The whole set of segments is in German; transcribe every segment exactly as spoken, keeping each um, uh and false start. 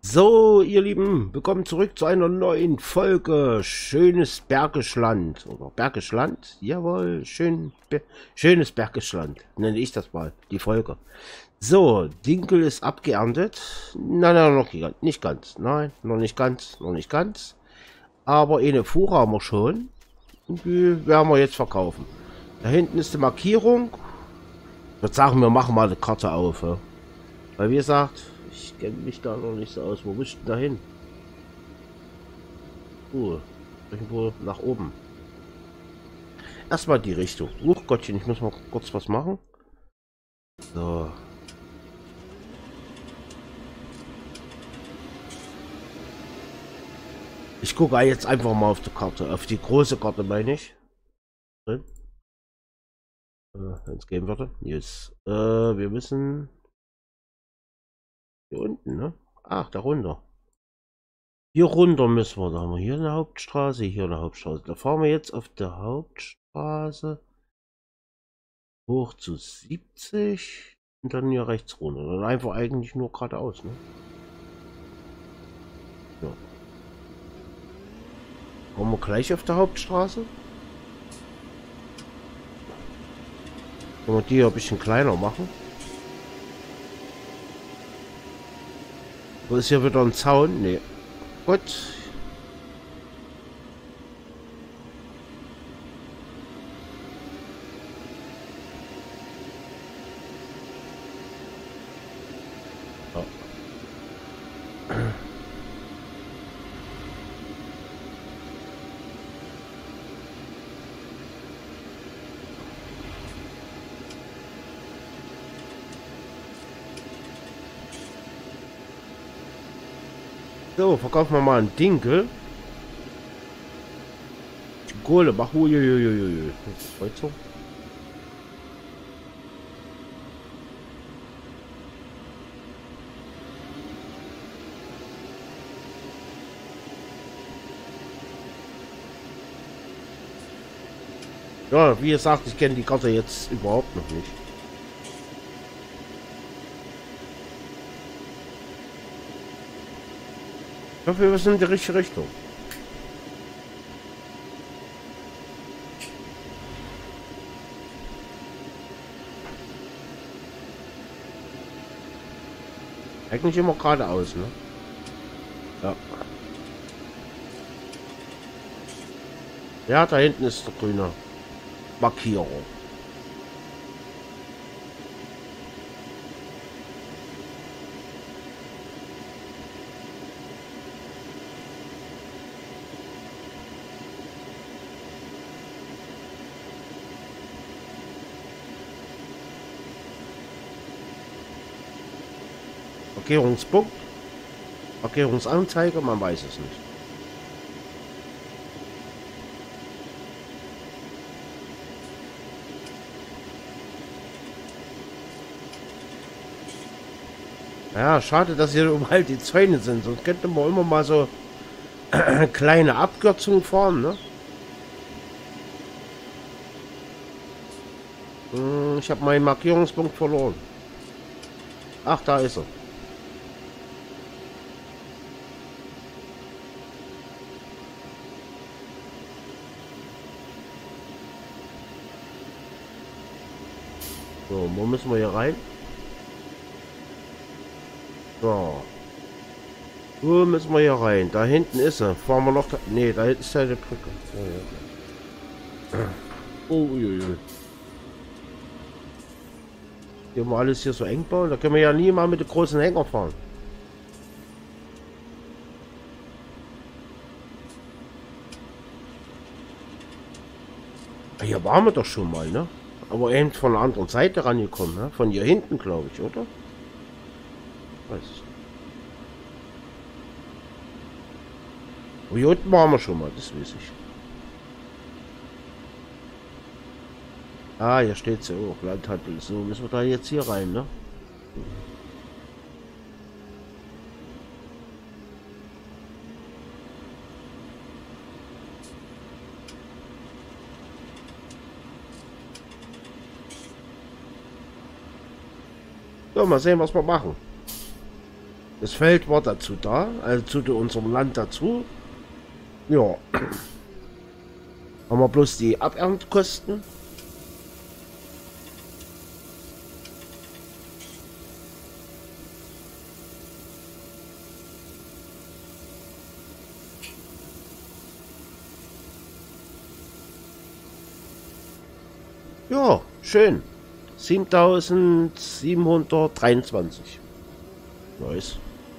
So, ihr Lieben, willkommen zurück zu einer neuen Folge Schönes Bergisch Land. Oder Bergisch Land? Jawohl, schön, Be schönes Bergisch Land. Nenne ich das mal, die Folge. So, Dinkel ist abgeerntet. Nein, nein, noch nicht ganz. Nein, noch nicht ganz, noch nicht ganz. Aber eine Fuhre haben wir schon. Und die werden wir jetzt verkaufen. Da hinten ist die Markierung. Ich würde sagen, wir machen mal eine Karte auf. Ja? Weil wie gesagt, ich kenne mich da noch nicht so aus. Wo bist du da hin? Uh, irgendwo nach oben. Erstmal die Richtung. Huch Gottchen, ich muss mal kurz was machen. So. Ich gucke jetzt einfach mal auf die Karte. Auf die große Karte meine ich. Drin. Äh, wenn es gehen würde. Jetzt. Äh, wir müssen. Hier unten, ne? Ach, da runter. Hier runter müssen wir. Da haben wir hier eine Hauptstraße, hier eine Hauptstraße. Da fahren wir jetzt auf der Hauptstraße hoch zu siebzig und dann hier rechts runter. Dann einfach eigentlich nur geradeaus, ne? Ja. Kommen wir gleich auf der Hauptstraße? Können wir die hier ein bisschen kleiner machen? Wo ist hier wieder ein Zaun? Ne. Gut. Ja. So, verkaufen wir mal einen Dinkel. Kohle, mach uiuiuiui. Das ist heute so. Ja, wie gesagt, ich kenne die Karte jetzt überhaupt noch nicht. Ich hoffe, wir sind in die richtige Richtung. Eigentlich immer geradeaus, ne? Ja. Ja, da hinten ist der grüne Markierung. Markierungspunkt, Markierungsanzeige, man weiß es nicht. Ja, schade, dass hier überall die Zäune sind, sonst könnte man immer mal so kleine Abkürzungen fahren, ne? Hm, ich habe meinen Markierungspunkt verloren. Ach, da ist er. So, wo müssen wir hier rein? So. Wo müssen wir hier rein? Da hinten ist er. Fahren wir noch da. Ne, da hinten ist ja die Brücke. Oh, ja. Oh, uiuiui. Hier mal alles hier so eng bauen. Da können wir ja nie mal mit den großen Hänger fahren. Hier waren wir doch schon mal, ne? Aber eben von der anderen Seite rangekommen, ne? Von hier hinten, glaube ich, oder? Weiß ich. Und hier unten waren wir schon mal, das weiß ich. Ah, hier steht so, oh, Landhandel. So, müssen wir da jetzt hier rein, ne? So, mal sehen, was wir machen. Das Feld war dazu da, also zu unserem Land dazu. Ja. Haben wir bloß die Aberntekosten. Ja, schön. siebentausendsiebenhundertdreiundzwanzig. Nice.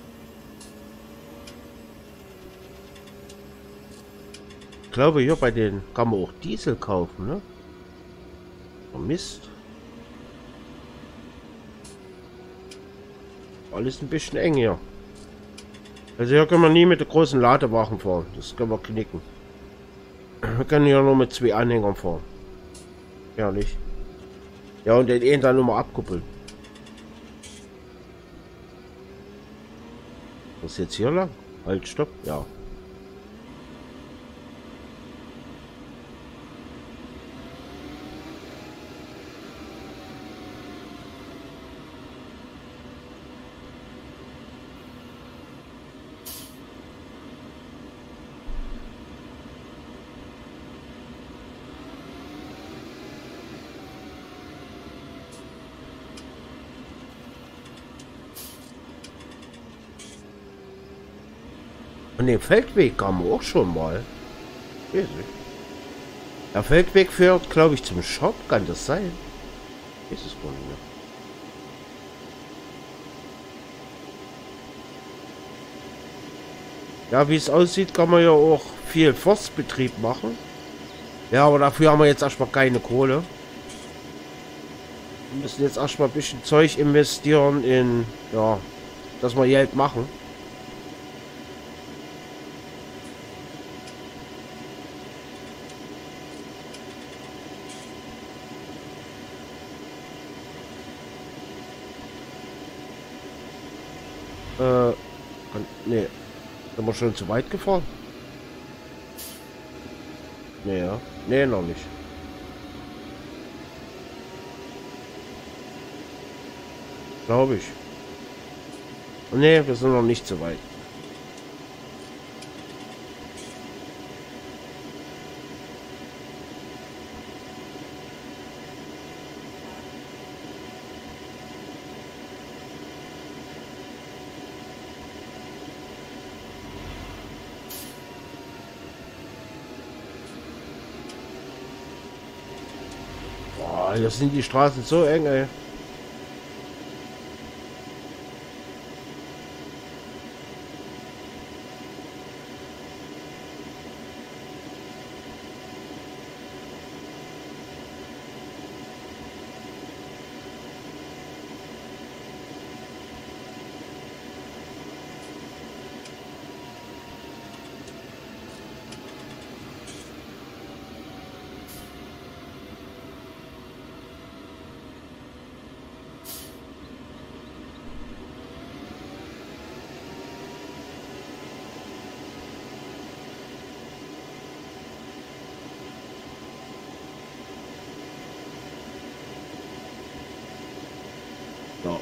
Ich glaube, hier bei den kann man auch Diesel kaufen, ne? Oh, Mist. Alles ein bisschen eng hier. Also hier können wir nie mit der großen Ladewagen fahren. Das können wir knicken. Wir können hier nur mit zwei Anhängern fahren. Ja, nicht. Ja, und den einen dann nur mal abkuppeln. Was ist jetzt hier lang? Halt, stopp. Ja. Und den Feldweg kam auch schon mal. Der Feldweg führt, glaube ich, zum Shop. Kann das sein? Ist es wohl nicht. Ja, wie es aussieht, kann man ja auch viel Forstbetrieb machen. Ja, aber dafür haben wir jetzt erstmal keine Kohle. Wir müssen jetzt erstmal ein bisschen Zeug investieren in, ja, dass wir Geld machen. Äh, nee. Sind wir schon zu weit gefahren? Nee, ja. Nee, noch nicht. Glaube ich. Nee, wir sind noch nicht so weit. Boah, hier sind die Straßen so eng, ey. Ja.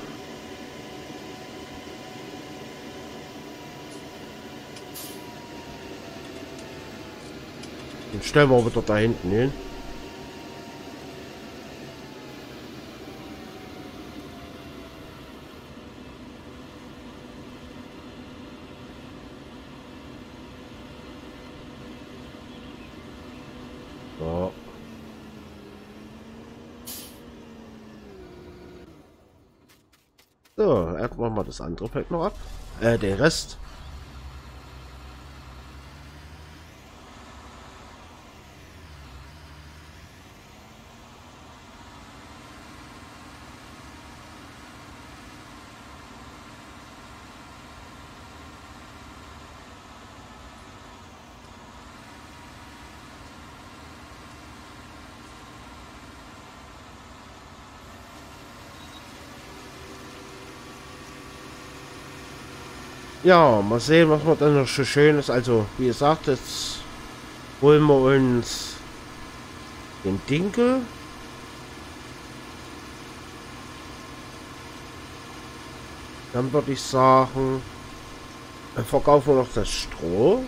Dann stellen wir wieder da hinten hin. Ja. So, erst machen wir das andere Feld noch ab. Äh, den Rest. Ja, mal sehen, was wir dann noch so schönes. Also, wie gesagt, jetzt holen wir uns den Dinkel. Dann würde ich sagen, verkaufen wir noch das Stroh.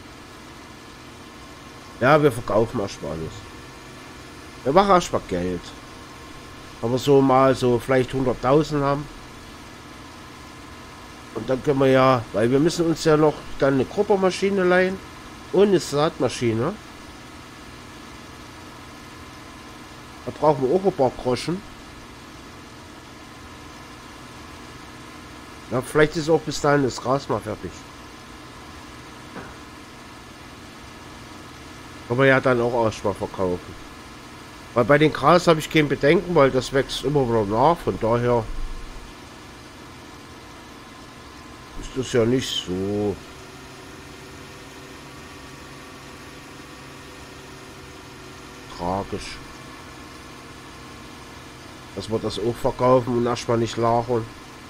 Ja, wir verkaufen erstmal alles. Wir machen erstmal Geld. Aber so mal so vielleicht hunderttausend haben. Und dann können wir ja, weil wir müssen uns ja noch dann eine Gruppermaschine leihen und eine Saatmaschine. Da brauchen wir auch ein paar Groschen. Ja, vielleicht ist auch bis dahin das Gras mal fertig. Kann man ja dann auch erstmal verkaufen. Weil bei den Gras habe ich kein Bedenken, weil das wächst immer wieder nach. Von daher ist das ja nicht so tragisch, dass wir das auch verkaufen und erstmal nicht lagern.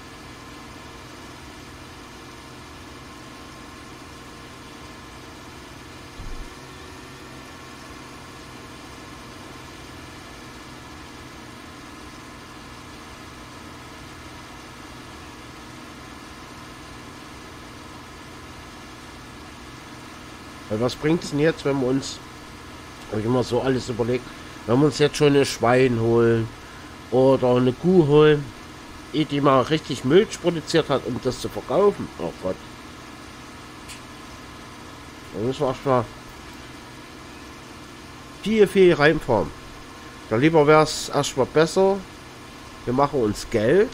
Weil was bringt es denn jetzt, wenn wir uns, habe ich immer so alles überlegt, wenn wir uns jetzt schon ein Schwein holen oder eine Kuh holen, die mal richtig Milch produziert hat, um das zu verkaufen. Oh Gott. Da müssen wir erstmal viel, viel reinfahren. Da lieber wäre es erstmal besser, wir machen uns Geld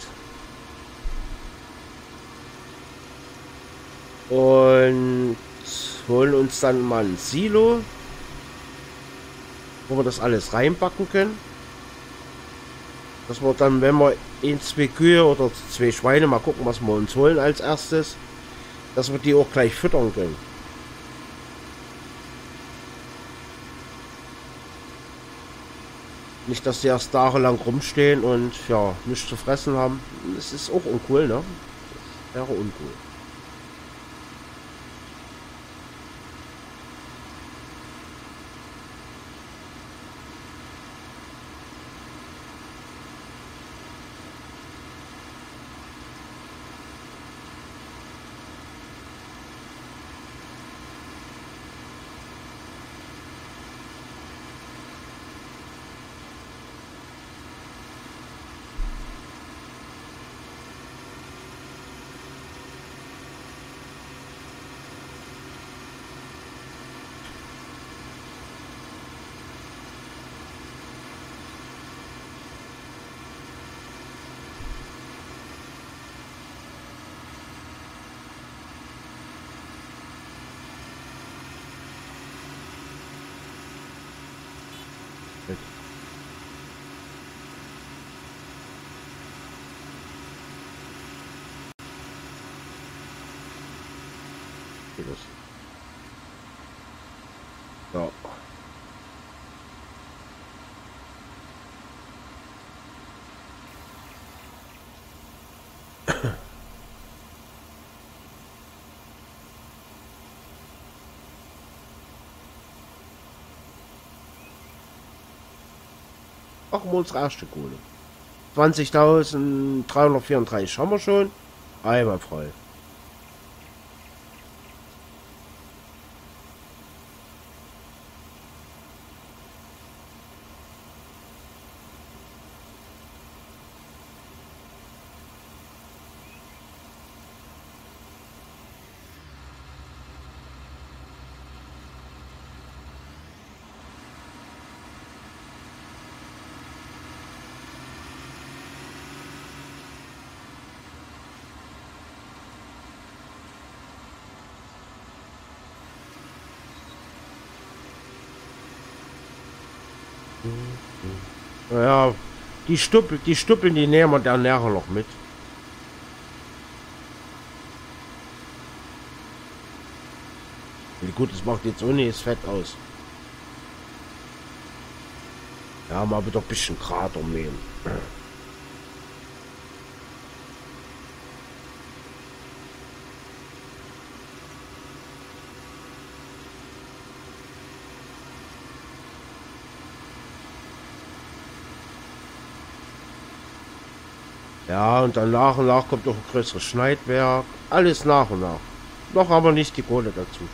und holen uns dann mal ein Silo, wo wir das alles reinpacken können. Dass wir dann, wenn wir in zwei Kühe oder zwei Schweine, mal gucken, was wir uns holen als erstes, dass wir die auch gleich füttern können. Nicht, dass die erst tagelang rumstehen und ja, nichts zu fressen haben. Das ist auch uncool, ne? Das wäre uncool. Ja. Machen wir unsere erste Kohle. zwanzigtausenddreihundertvierunddreißig haben wir schon. Einmal frei. Naja, die Stuppel, die Stuppeln, die nehmen wir dann nachher noch mit. Wie gut, es macht jetzt ohne das Fett aus. Ja, mal wieder ein bisschen Grat umnehmen. Ja, und dann nach und nach kommt noch ein größeres Schneidwerk. Alles nach und nach. Noch aber nicht die Kohle dazu.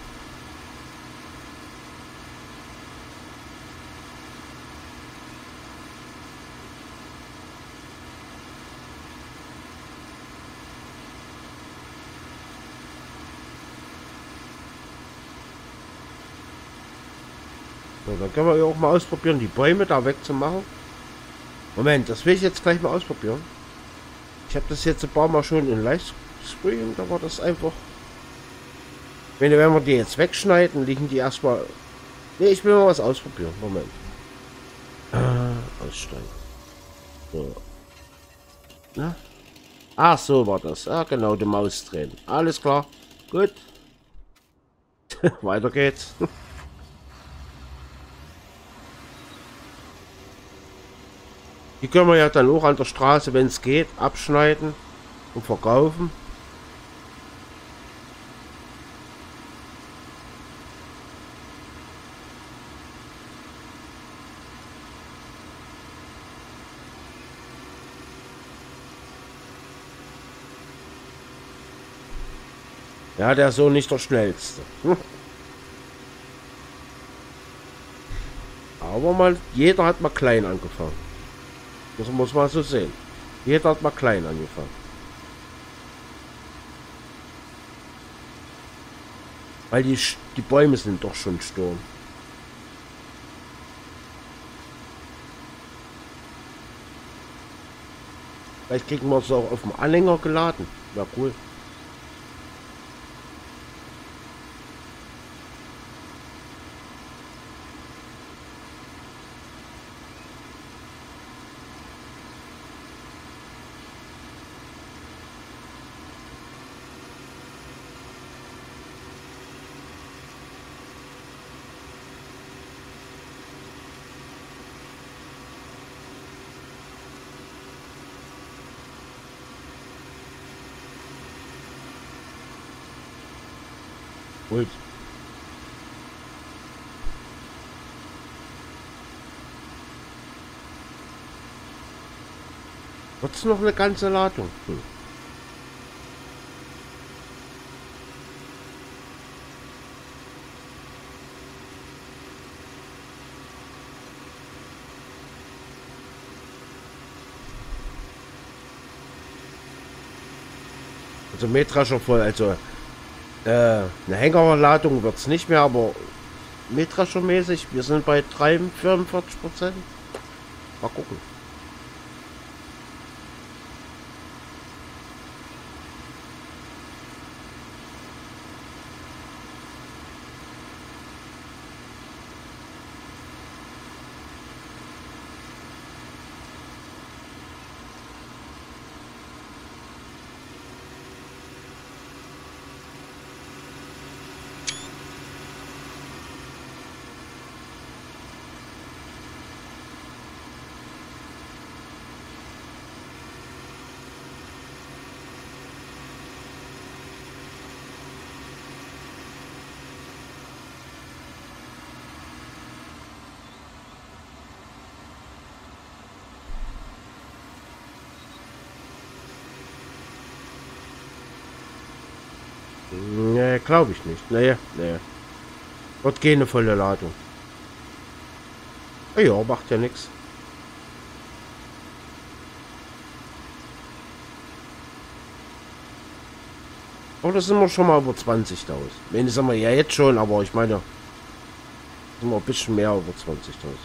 So, dann können wir ja auch mal ausprobieren, die Bäume da wegzumachen. Moment, das will ich jetzt gleich mal ausprobieren. Ich habe das jetzt ein paar Mal schon in Livestream, da war das einfach... Wenn, wenn wir die jetzt wegschneiden, liegen die erstmal... Ne, ich will mal was ausprobieren. Moment. Äh, aussteigen. So. Na? Ach, so war das. Ja, genau, die Maus drehen. Alles klar. Gut. Weiter geht's. Die können wir ja dann auch an der Straße, wenn es geht, abschneiden und verkaufen. Ja, der ist so nicht der schnellste. Hm. Aber mal, jeder hat mal klein angefangen. Das muss man so sehen. Jeder hat mal klein angefangen. Weil die, die Bäume sind doch schon Sturm. Vielleicht kriegen wir es auch auf dem Anhänger geladen. Ja, cool. Gut. Wird's noch eine ganze Ladung? Hm. Also Mähdrescher voll, also äh, eine Hängerladung wird es nicht mehr, aber Mähdreschermäßig, wir sind bei vierundvierzig Prozent. Mal gucken. Nee, glaube ich nicht. Nee, nee. Wird keine volle Ladung. Ja, macht ja nichts. Aber da sind wir schon mal über zwanzigtausend. Wenn sind wir ja jetzt schon, aber ich meine, sind wir ein bisschen mehr über zwanzigtausend.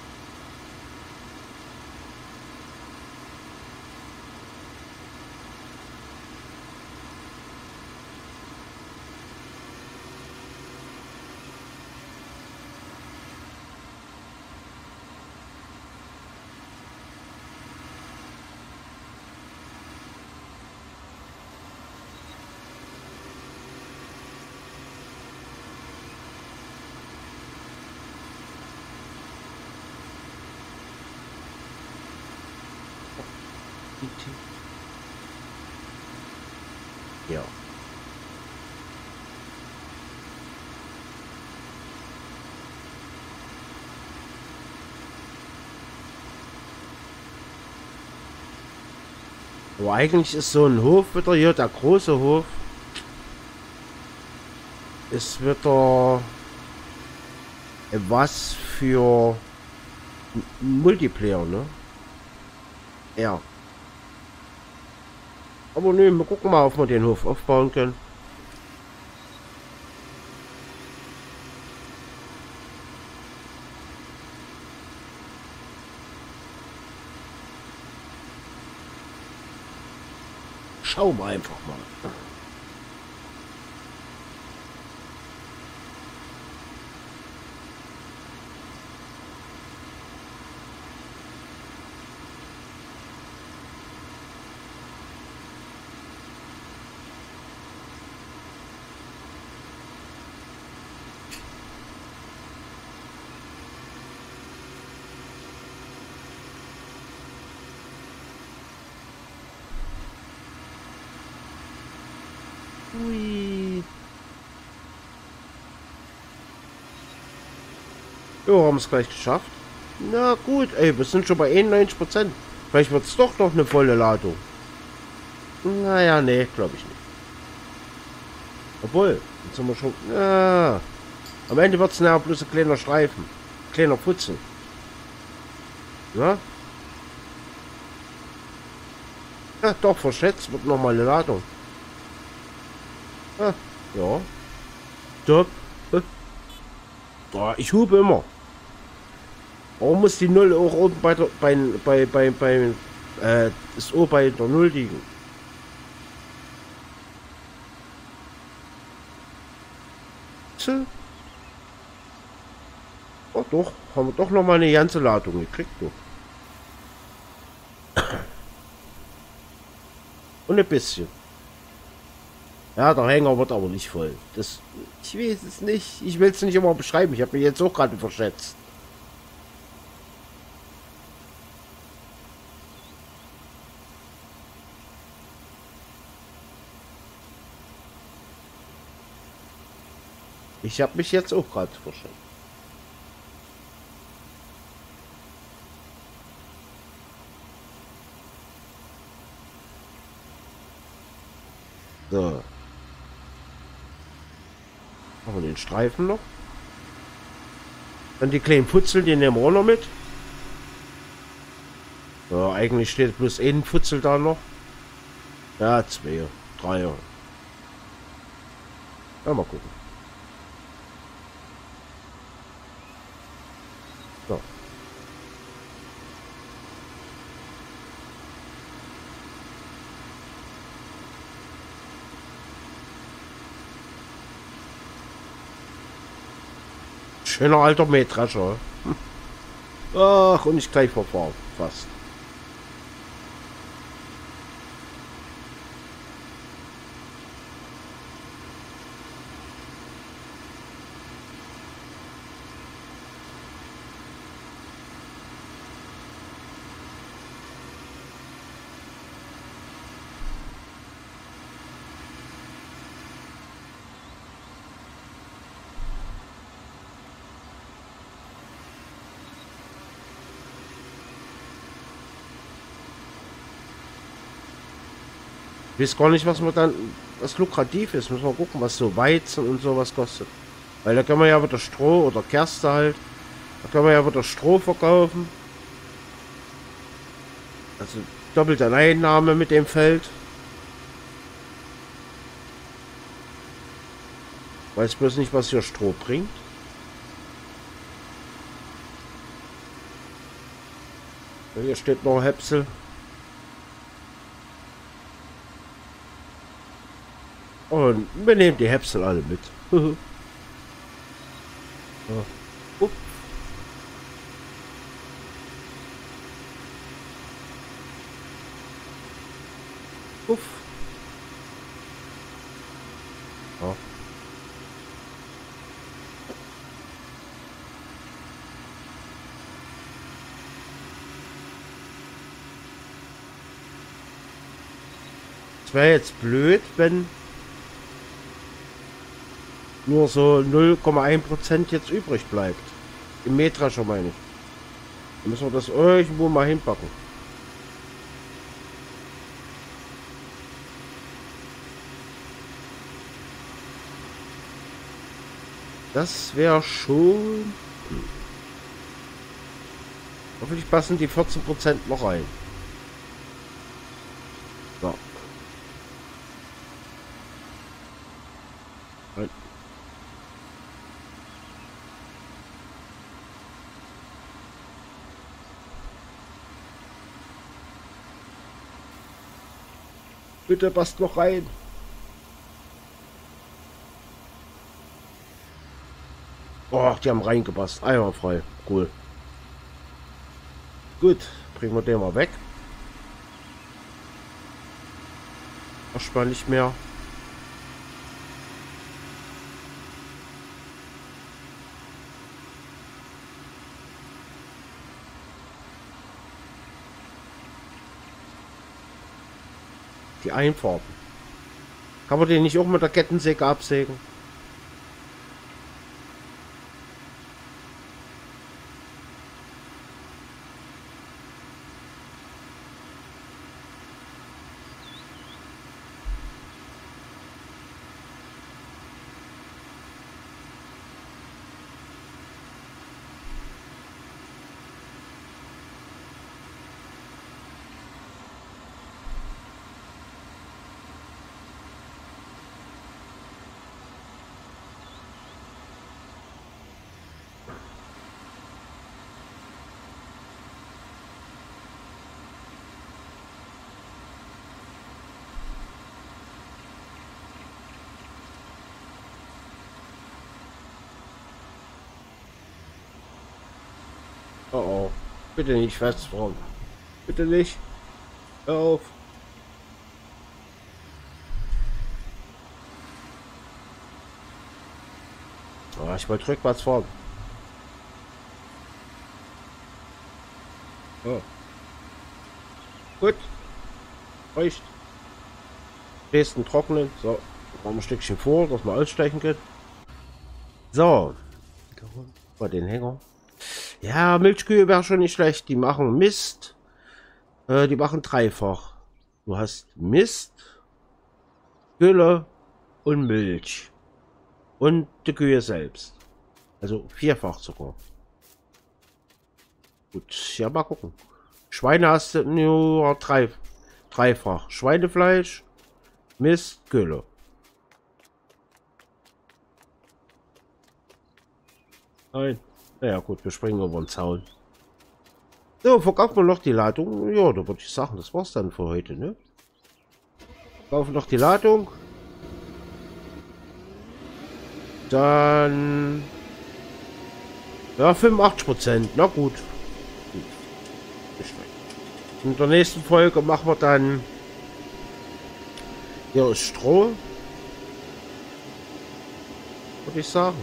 Ja. Aber eigentlich ist so ein Hof wieder hier, der große Hof, ist wieder was für Multiplayer, ne? Ja. Aber ne, wir gucken mal, ob wir den Hof aufbauen können. Schauen wir einfach mal. Ui. Ja, haben es gleich geschafft. Na gut, ey, wir sind schon bei einundneunzig Prozent. Vielleicht wird es doch noch eine volle Ladung. Naja, nee, glaube ich nicht. Obwohl, jetzt sind wir schon... Ja, am Ende wird es nachher bloß ein kleiner Streifen. Kleiner Putzel. Ja? Ja, doch, verschätzt wird noch mal eine Ladung. Ah, ja. Top. Ja, ich hupe immer. Warum muss die Null auch oben bei der, bei, bei, bei, bei, äh, das O bei der Null liegen? So. Oh doch, haben wir doch noch mal eine ganze Ladung gekriegt, du. Und ein bisschen. Ja, der Hänger wird aber nicht voll. Das, ich weiß es nicht. Ich will es nicht immer beschreiben. Ich habe mich jetzt auch gerade verschätzt. Ich habe mich jetzt auch gerade verschätzt. So. Machen wir den Streifen noch. Dann die kleinen Putzel, die nehmen wir auch noch mit. Ja, eigentlich steht bloß ein Putzel da noch. Ja, zwei, drei. Ja, mal gucken. So. Schöner alter Mähdrescher. Ach, und ich gleich verfahren. Fast. Ich weiß gar nicht, was man dann, was lukrativ ist. Müssen wir gucken, was so Weizen und sowas kostet. Weil da können wir ja wieder Stroh oder Gerste halt. Da können wir ja wieder Stroh verkaufen. Also doppelte Einnahme mit dem Feld. Weiß bloß nicht, was hier Stroh bringt. Hier steht noch Häpsel. Und wir nehmen die Häpsel alle mit. Ja. Upp. Uff. Ja. Es wäre jetzt blöd, wenn nur so null Komma eins Prozent jetzt übrig bleibt. Im Mähdrescher meine ich. Dann müssen wir das irgendwo mal hinpacken. Das wäre schon... Hm. Hoffentlich passen die vierzehn Prozent noch rein. So. Nein. Bitte passt noch rein. Oh, die haben reingepasst. Einwandfrei. Cool. Gut, bringen wir den mal weg. Erstmal nicht mehr. Die Einfahrten. Kann man den nicht auch mit der Kettensäge absägen? Oh oh. Bitte nicht festfahren. Bitte nicht. Hör auf. Oh, ich wollte rückwärts fahren. Oh. Gut. Reicht. Nächsten trocknen. So. Machen wir ein Stückchen vor, dass wir aussteigen können. So. Mal den Hänger. Ja, Milchkühe wäre schon nicht schlecht. Die machen Mist. Äh, die machen dreifach. Du hast Mist, Gülle und Milch. Und die Kühe selbst. Also vierfach sogar. Gut, ja, mal gucken. Schweine hast du nur drei, dreifach. Schweinefleisch, Mist, Gülle. Nein. Naja gut, wir springen über den Zaun. So, verkaufen wir noch die Ladung. Ja, da würde ich sagen, das war's dann für heute, ne? Verkaufen noch die Ladung. Dann... Ja, fünfundachtzig Prozent. Na gut. In der nächsten Folge machen wir dann... Hier ist Stroh. Würde ich sagen.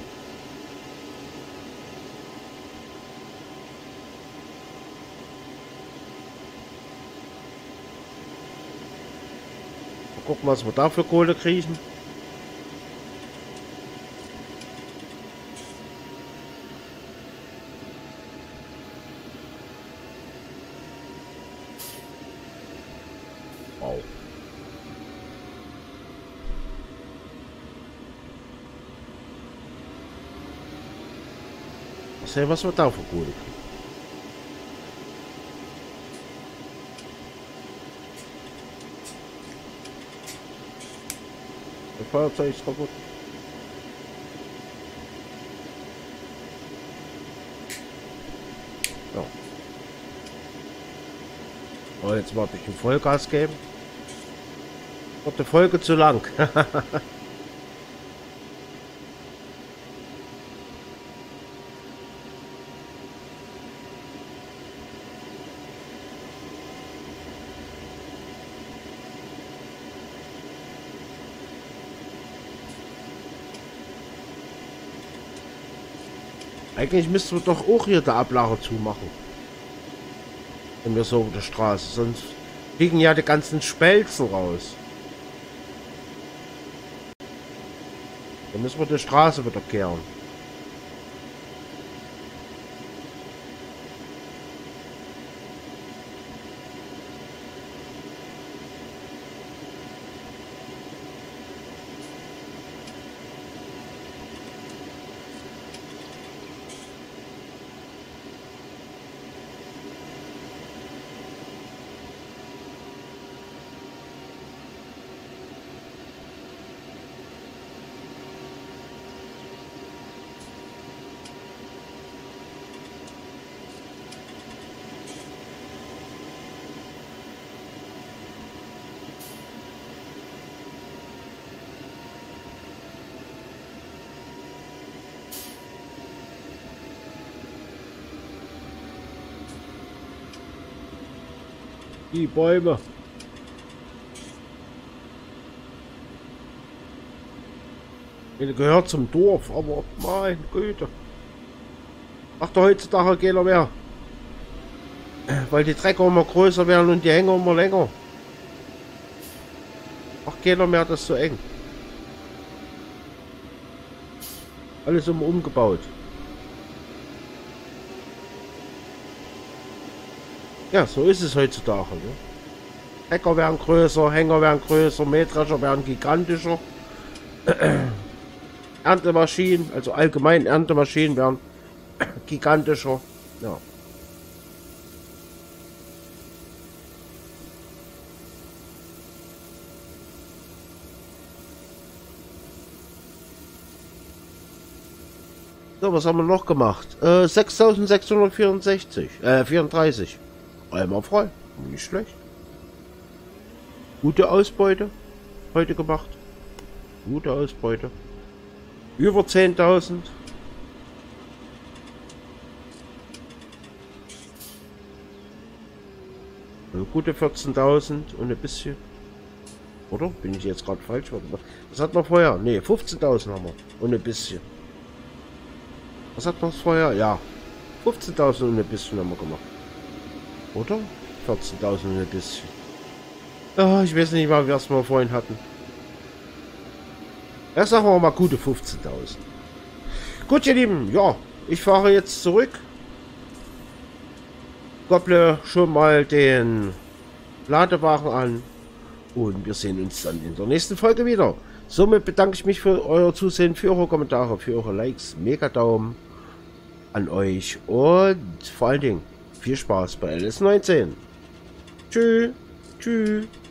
Gucken, was wir da für Kohle kriegen. Wow. Mal sehen, was wir da für Kohle kriegen. Das Feuerzeug ist kaputt. Ja. Oh, jetzt mal ein bisschen Vollgas geben. Wird die Folge zu lang. Eigentlich müssten wir doch auch hier der Ablager zumachen. Wenn wir so auf der Straße. Sonst fliegen ja die ganzen Spelzen raus. Dann müssen wir die Straße wieder kehren. Die Bäume. Die gehört zum Dorf, aber mein Güte. Macht doch heutzutage keiner mehr. Weil die Trecker immer größer werden und die Hänger immer länger. Macht keiner mehr, das so eng. Alles immer umgebaut. Ja, so ist es heutzutage. Ne? Trecker werden größer, Hänger werden größer, Mähdrescher werden gigantischer. Erntemaschinen, also allgemein Erntemaschinen werden gigantischer. Ja. So, was haben wir noch gemacht? Äh, sechstausendsechshundertvierundsechzig, äh, vierunddreißig. Einmal frei. Nicht schlecht. Gute Ausbeute heute gemacht. Gute Ausbeute. Über zehntausend. Also gute vierzehntausend und ein bisschen. Oder? Bin ich jetzt gerade falsch? Was hat man vorher? Ne, fünfzehntausend haben wir. Und ein bisschen. Was hat man vorher? Ja. fünfzehntausend und ein bisschen haben wir gemacht. Oder? vierzehntausend und ein bisschen. Oh, ich weiß nicht mal, was wir vorhin hatten. Ja, sagen wir mal gute fünfzehntausend. Gut, ihr Lieben. Ja, ich fahre jetzt zurück. Kopple schon mal den Ladewagen an. Und wir sehen uns dann in der nächsten Folge wieder. Somit bedanke ich mich für euer Zusehen, für eure Kommentare, für eure Likes. Mega Daumen an euch. Und vor allen Dingen viel Spaß bei L S neunzehn. Tschüss. Tschüss.